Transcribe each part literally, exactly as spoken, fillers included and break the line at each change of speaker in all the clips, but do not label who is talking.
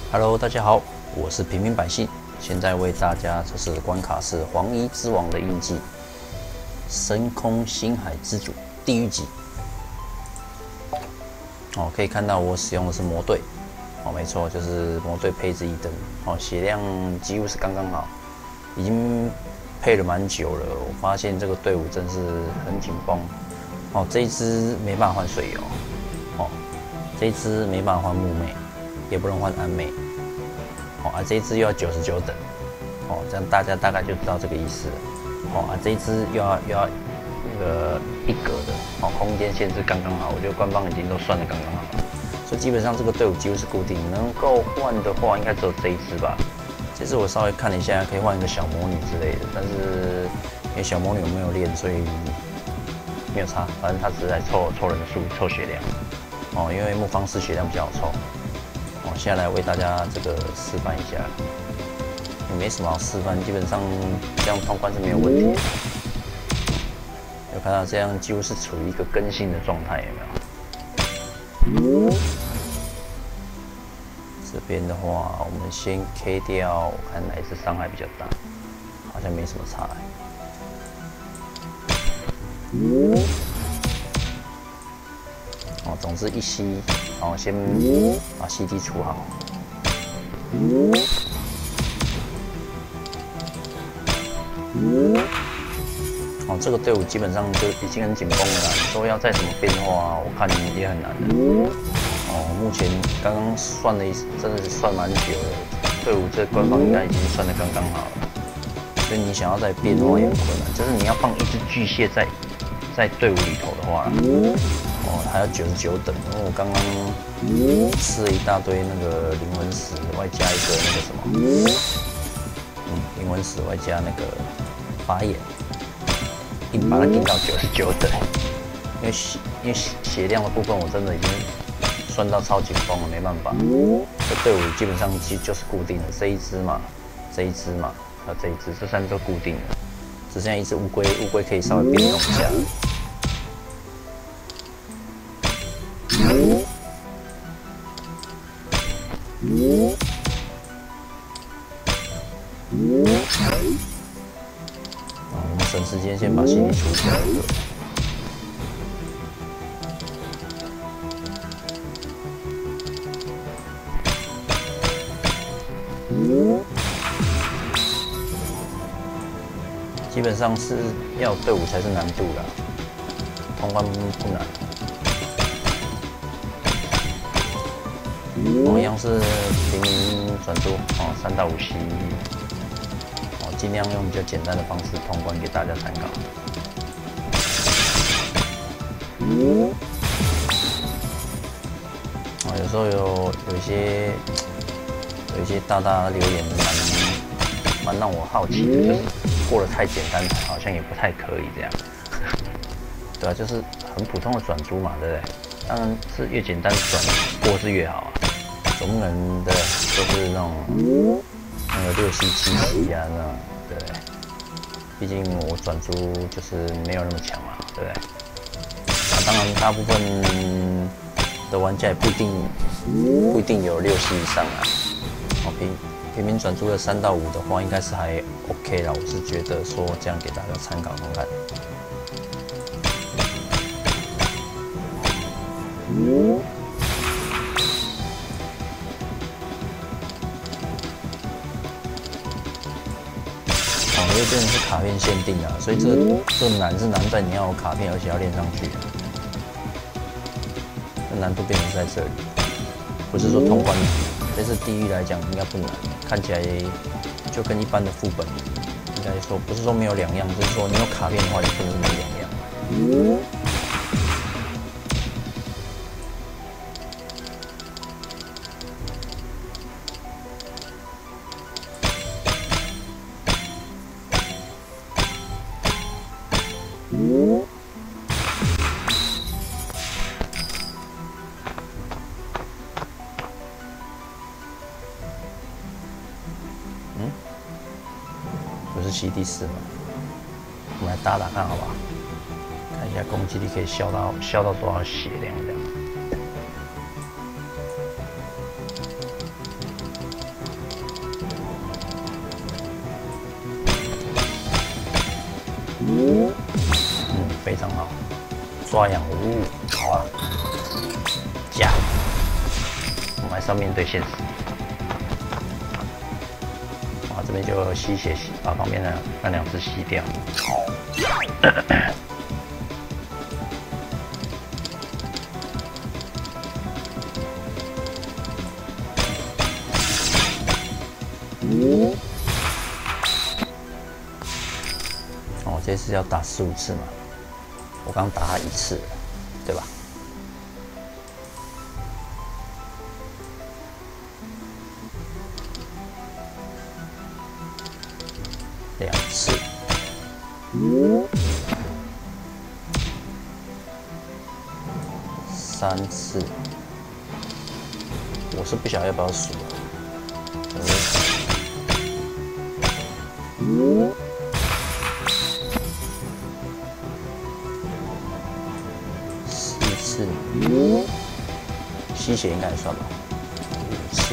Hello， 大家好，我是平民百姓，现在为大家测试的关卡是黄衣之王的印记，深空星海之主地狱级。哦，可以看到我使用的是魔队，哦，没错，就是魔队配置一灯，哦，血量几乎是刚刚好，已经配了蛮久了。我发现这个队伍真是很紧绷，哦，这一支没办法换水油，哦，这一支没办法换木妹。也不能换安妹，哦啊，这一支又要九十九等，哦，这样大家大概就知道这个意思了，哦啊，这一支又要又要那个一格的，哦，空间限制刚刚好，我觉得官方已经都算得刚刚好了，所以基本上这个队伍几乎是固定，能够换的话应该只有这一支吧。这支我稍微看了一下，可以换一个小魔女之类的，但是因为小魔女我没有练，所以没有差，反正它只是来凑凑人数、凑血量，哦，因为木方式血量比较好凑。接下来为大家这个示范一下，也没什么好示范，基本上这样通关是没有问题的。有看到这样几乎是处于一个更新的状态，有没有？这边的话，我们先 K 掉，我看哪一次伤害比较大，好像没什么差。哦，总之一吸，然后先把 C D 除好。哦，这个队伍基本上就已经很紧绷了啦。你说要再怎么变化，我看也很难的。哦，目前刚刚算了一，真的是算蛮久了。队伍这官方应该已经算得刚刚好了，所以你想要再变化也很困难。就是你要放一只巨蟹在在队伍里头的话。哦，还要九十九等，因为我刚刚吃了一大堆那个灵魂石，外加一个那个什么，嗯，灵魂石外加那个法眼，硬把它顶到九十九等。因为血因为血量的部分我真的已经算到超紧绷了，没办法。这队伍基本上其实就是固定的，这一只嘛，这一只嘛，还有这一只，这三只都固定的，只剩下一只乌龟，乌龟可以稍微变动一下。我们省时间先把 C D 除掉。基本上是要队伍才是难度啦，通关不难。同样是平民转租哦，三到五 C， 哦，尽量用比较简单的方式通关给大家参考。哦，有时候有有一些有一些大大留言蛮蛮让我好奇的，就是过得太简单，好像也不太可以这样。对啊，就是很普通的转租嘛，对不对？当然是越简单转过是越好啊。总不能的都是那种那个六 C 七 C 啊，那种对不对？毕竟我转租就是没有那么强嘛，对不对？那当然，大部分的玩家也不一定不一定有六 C 以上啊。哦，平平民转租的三到五的话，应该是还 OK 啦。我是觉得说这样给大家参考看看。因为真的是卡片限定啊，所以这这难是难在你要有卡片，而且要练上去。这难度变成在这里，不是说通关难，但是地狱来讲应该不难，看起来就跟一般的副本应该说不是说没有两样，就是说你有卡片的话，也真的是没两样。嗯，不是 C D 四吗？我们来打打看好不好？看一下攻击力可以消到消到多少血量这样。 抓痒无误，好啊，加，我们还是要面对现实。哇，这边就吸血吸，把旁边的那两只吸掉。哦，这次要打十五次嘛，我刚打他一次，对吧？两次，三次，我是不晓得要不要数。四次，吸血应该也算吧。五次，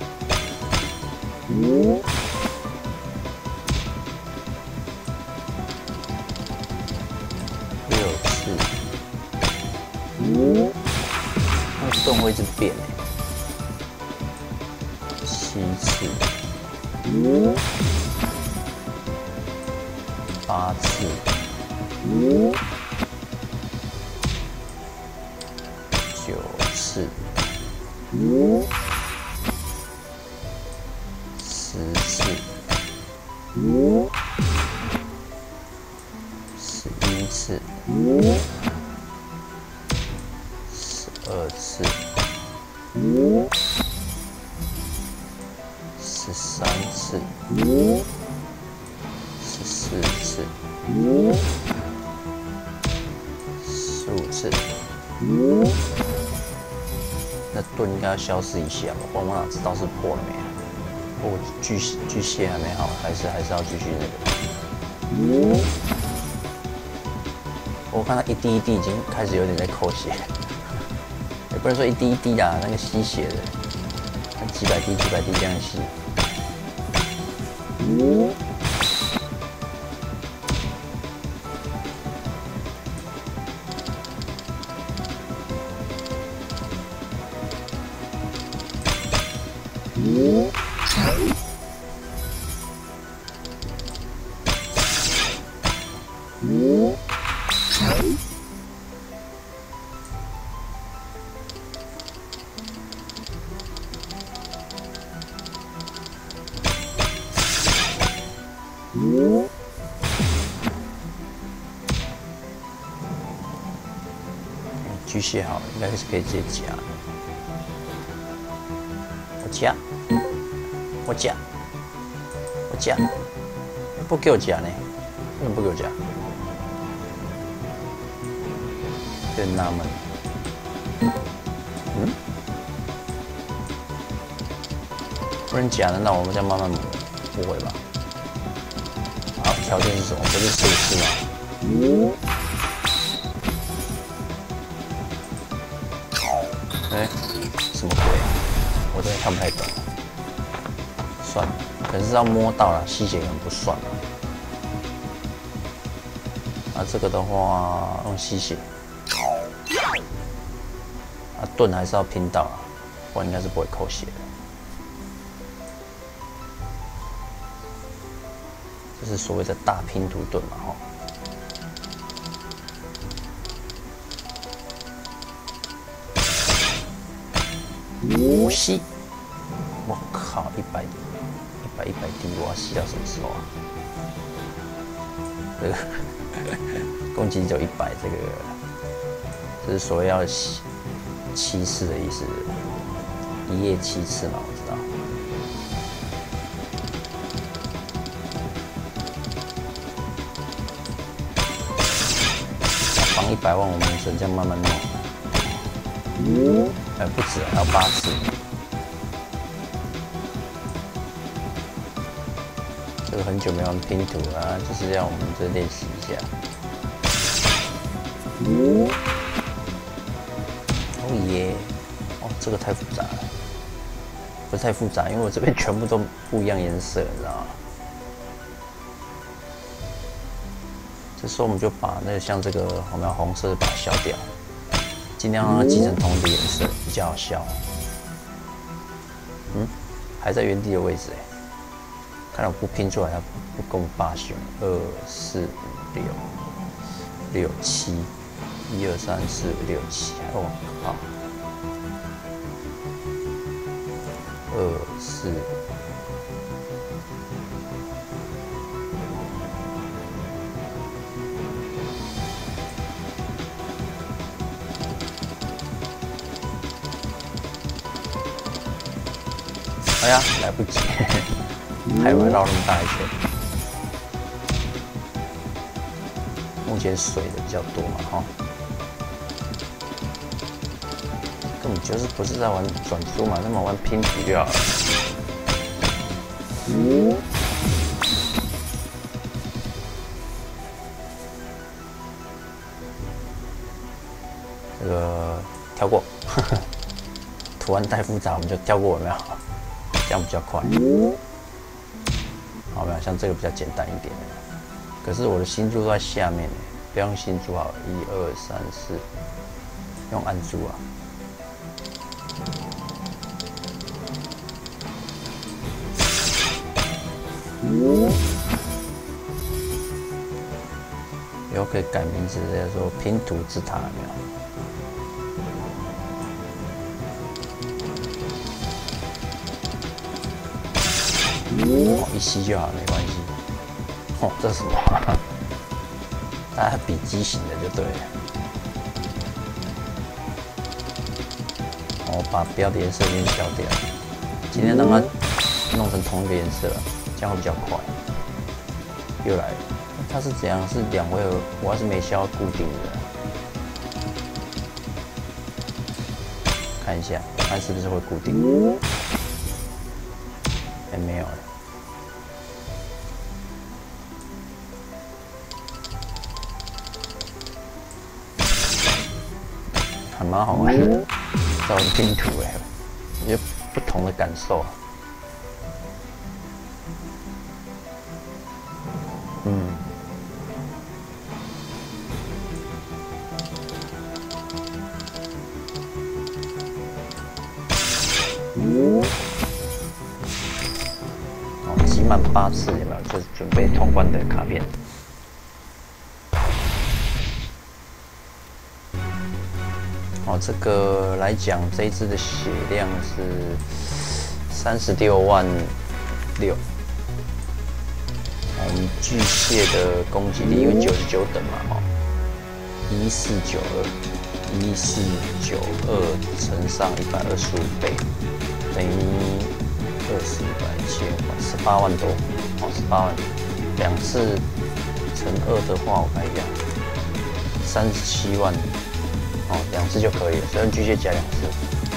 六次，那盾会一直变诶。七次，八次，九次，十次，十一次，十二次，十三次，十四次，十五次。那盾应该要消失一下吧？我我哪知道是破了没有？我巨巨蟹还没好，还是还是要继续那个。我看他一滴一滴已经开始有点在扣血，也不能说一滴一滴啊，那个吸血的，那几百滴几百滴这样吸。巨蟹好了，应该是可以直接夹。我夹，我夹，我夹，不给我夹呢？为什么不给我夹？有点纳闷。嗯？不能夹的，那我们再慢慢磨，不会吧？好，条件是什么？不是十五次吗？哎、欸，什么鬼啊？我真的看不太懂。算了，可是要摸到了，吸血可能不算了。啊，这个的话用吸血。啊，盾还是要拼到啊，不然应该是不会扣血的。这是所谓的大拼图盾嘛，吼。呼吸，我靠，一百，一百一百滴，我要吸到什么时候啊？这个攻击只有一百，这个这是所谓要七七次的意思，一夜七次嘛，我知道。绑一百万，我们只能这样慢慢弄。哎，不止，还有八次。这个很久没玩拼图啊，就是要我们这练习一下。哦耶！哦，这个太复杂了，不是太复杂，因为我这边全部都不一样颜色，你知道吗？ 这时候我们就把那个像这个我们要红色的把它消掉，尽量让它挤成同一个颜色，比较好消。嗯，还在原地的位置哎，看来我不拼出来它不够八雄。二四五六六七，一二三四五六七。哦，好，二四。哎呀，来不及，还以为绕那么大一圈。目前水的比较多嘛，哈，根本就是不是在玩转珠嘛，那么玩拼图就好了。嗯、这个跳过，呵呵，图案太复杂，我们就跳过，有没有？这样比较快，好没有？像这个比较简单一点，可是我的星珠都在下面，不要用星珠好了，一二三四，用暗珠啊。以后可以改名字，叫做拼图之塔，有没有？哦，一吸就好，没关系。哦，这是什么？大家比机型的就对了。我把标的颜色先消掉，尽量让它弄成同一个颜色，这样会比较快。又来了，它是怎样？是两回合，我还是没消固定的。看一下，看是不是会固定。还没有了。还蛮好玩的，造拼图哎，有不同的感受。嗯，哦，集满八次有没有？就是准备通关的卡片。哦，这个来讲，这一支的血量是三十六万六。我们巨蟹的攻击力因为九十九等嘛，哦，一四九二，一四九二乘上一百二十五倍，等于二十百千万，十八万多，哦，十八万，两次乘二的话，我看一下，三十七万。哦，两次就可以了，所以巨蟹加两次。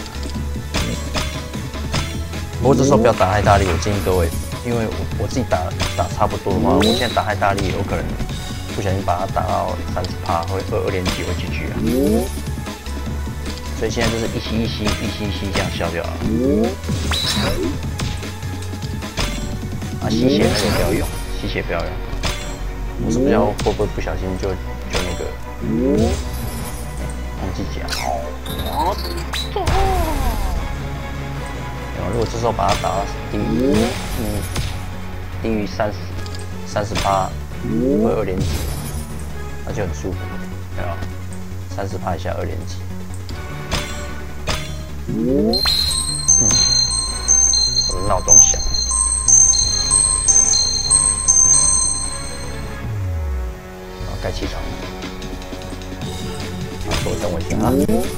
不过这时候不要打太大力，我建议各位，因为我我自己打打差不多的话，我现在打太大力，有可能不小心把它打到三十趴，会二二连击会 G G 啊。所以现在就是一吸一吸一吸一吸这样消就好了。啊，吸血那个不要用，吸血不要用。我是不知道会不会不小心就就那个。忘记讲，哦，如果这时候把它打到低于，嗯，低于三十、三十八，会二连击，那就很舒服，对吧？三十趴以下二连击，嗯，我的闹钟响，好，该起床了。我等我一下啊！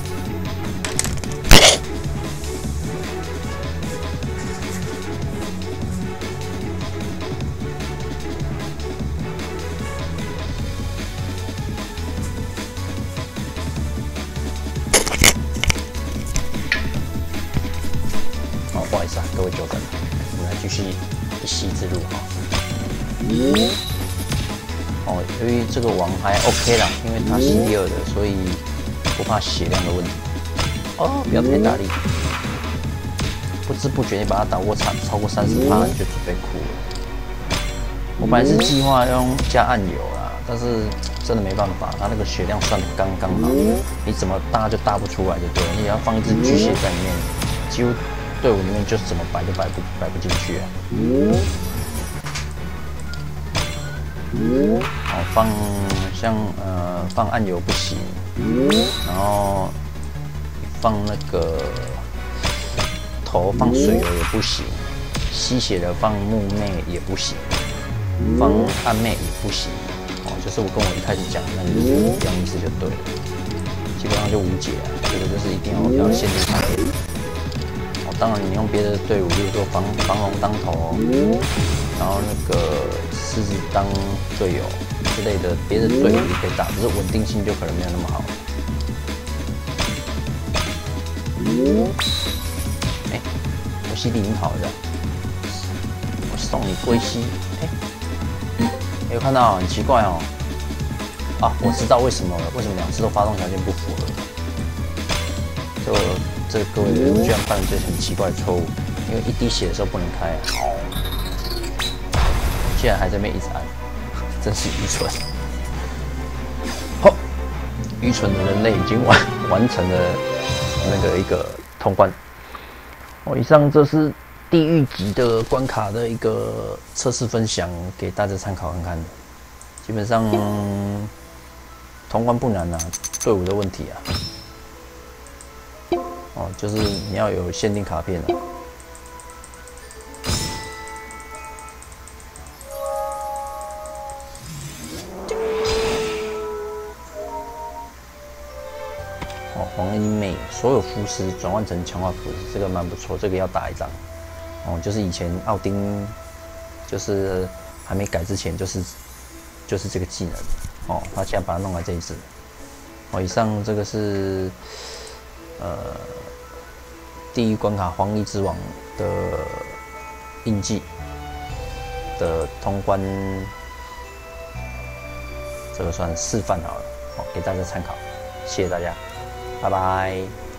好，不好意思啊，各位久等了，我们来继续一息之路哈。哦，由于这个网还 OK 啦，因为它是第二的，所以不怕血量的问题。哦，不要太大力，不知不觉你把它打过场超过三十趴，你就准备哭了。我本来是计划用加暗油啦， 但是真的没办法，他那个血量算的刚刚好，你怎么搭就搭不出来就对了。你要放一只巨蟹在里面，几乎队伍里面就怎么摆都摆不摆不进去啊。哦，放像呃放暗油不行，然后放那个头放水油也不行，吸血的放木妹也不行，放暗妹也不行。哦，就是我跟我一开始讲的那个就是一样意思就对了，基本上就无解啊。这个就是一定要要限制卡片。哦，当然你用别的队伍，比如说防防龙当头，然后那个狮子当队友之类的，别的队伍也可以打，只是稳定性就可能没有那么好。哎、欸，我吸地已经好了，我送你龟息。哎、欸，有看到很奇怪哦。啊，我知道为什么了，为什么两次都发动条件不符合？就这各位居然犯了这很奇怪的错误，因为一滴血的时候不能开啊。竟然还在那边一直按，真是愚蠢！好，愚蠢的人类已经完完成了那个一个通关。哦，以上这是地狱级的关卡的一个测试分享，给大家参考看看的。基本上通关不难啊，队伍的问题啊。哦，就是你要有限定卡片啊。哦，黄衣妹所有符师转换成强化符师，这个蛮不错，这个要打一张。哦，就是以前奥丁就是还没改之前，就是就是这个技能。哦，他现在把它弄来这一只。哦，以上这个是呃地狱关卡黄衣之王的印记的通关，这个算示范好了，哦，给大家参考，谢谢大家。拜拜。